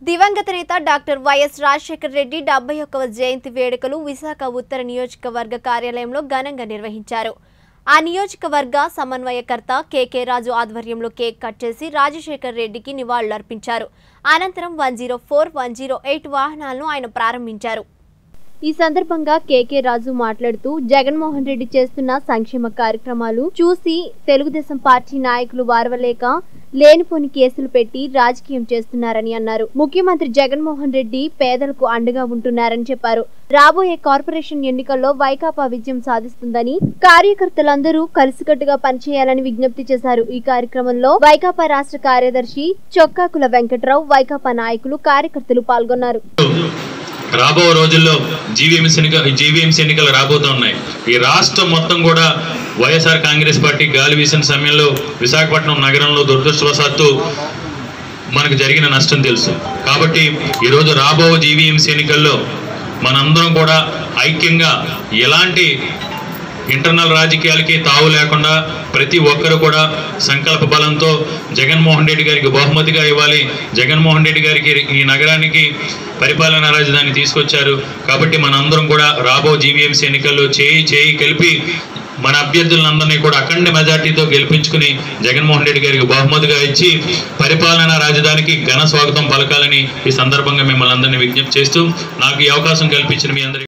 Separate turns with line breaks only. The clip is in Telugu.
దివంగత నేత డాక్టర్ వైఎస్ రాజశేఖర రెడ్డి 71వ జయంతి వేడుకలు విశాఖ ఉత్తర నియోజకవర్గ కార్యాలయంలో ఘనంగా నిర్వహించారు. ఆ నియోజకవర్గ సమన్వయకర్త కేకే రాజు ఆధ్వర్యంలో కేక్ కట్ చేసి రాజశేఖర రెడ్డికి నివాళులర్పించారు. అనంతరం 104, 108 వాహనాలను ఆయన ప్రారంభించారు. ఈ సందర్భంగా కేకే రాజు మాట్లాడుతూ జగన్మోహన్ రెడ్డి చేస్తున్న సంక్షేమ కార్యక్రమాలు చూసి తెలుగుదేశం పార్టీ నాయకులు వారవలేక లేనిపోని కేసులు పెట్టి రాజకీయం చేస్తున్నారని అన్నారు. ముఖ్యమంత్రి జగన్మోహన్ రెడ్డి పేదలకు అండగా ఉంటున్నారని చెప్పారు. రాబోయే కార్పొరేషన్ ఎన్నికల్లో వైకాపా విజయం సాధిస్తుందని, కార్యకర్తలందరూ కలిసికట్టుగా పనిచేయాలని విజ్ఞప్తి చేశారు. ఈ కార్యక్రమంలో వైకాపా రాష్ట్ర కార్యదర్శి చొక్కాకుల వెంకట్రావు, వైకాపా నాయకులు, కార్యకర్తలు పాల్గొన్నారు.
రాబో రోజుల్లో జీవీఎంసీ ఎన్నికలు రాబోతున్నాయి. ఈ రాష్ట్రం మొత్తం కూడా వైఎస్ఆర్ కాంగ్రెస్ పార్టీ గాలి వీసిన సమయంలో విశాఖపట్నం నగరంలో దురదృష్టవశాత్తు మనకు జరిగిన నష్టం తెలుసు. కాబట్టి ఈరోజు రాబో జీవీఎంసీ ఎన్నికల్లో మనందరం కూడా ఐక్యంగా ఎలాంటి ఇంటర్నల్ రాజకీయాలకి తావు లేకుండా ప్రతి ఒక్కరు కూడా సంకల్ప బలంతో జగన్మోహన్ రెడ్డి గారికి బహుమతిగా ఇవ్వాలి. జగన్మోహన్ రెడ్డి గారికి ఈ నగరానికి పరిపాలనా రాజధాని తీసుకొచ్చారు. కాబట్టి మనందరం కూడా రాబో జీవీఎంసీ ఎన్నికల్లో చేయి కలిపి మన అభ్యర్థులందరినీ కూడా అఖండ మెజార్టీతో గెలిపించుకుని జగన్మోహన్ రెడ్డి గారికి బహుమతిగా ఇచ్చి పరిపాలనా రాజధానికి ఘన స్వాగతం పలకాలని ఈ సందర్భంగా మిమ్మల్ని అందరినీ విజ్ఞప్తి చేస్తూ నాకు ఈ అవకాశం కల్పించిన మీ అందరికీ